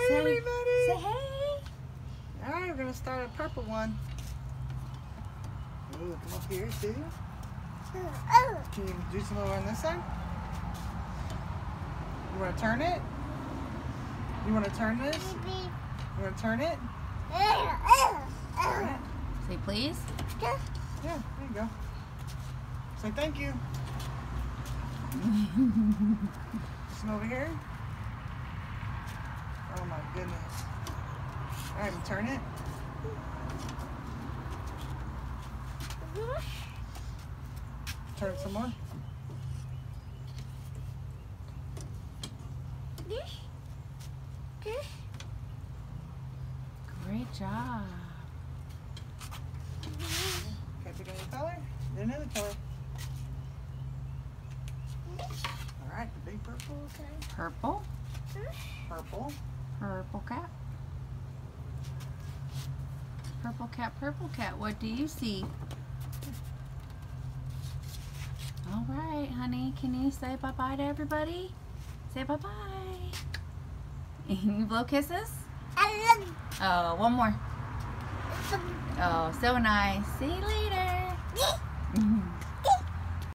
everybody. Say hey. Alright, we're going to start a purple one. Ooh, come up here too. Can you do some over on this side? You want to turn it? You want to turn this? You want to turn it? Turn it. Say please. Yeah, there you go. Say thank you. Some over here. Oh my goodness. Alright, turn it. Turn it some more. Great job. Okay, pick another color. Then another color. Alright, the big purple, okay. Purple. Purple. Purple cat. Purple cat, purple cat. What do you see? All right, honey. Can you say bye-bye to everybody? Say bye-bye. You blow kisses? Oh, one more. Oh, so nice. See you later.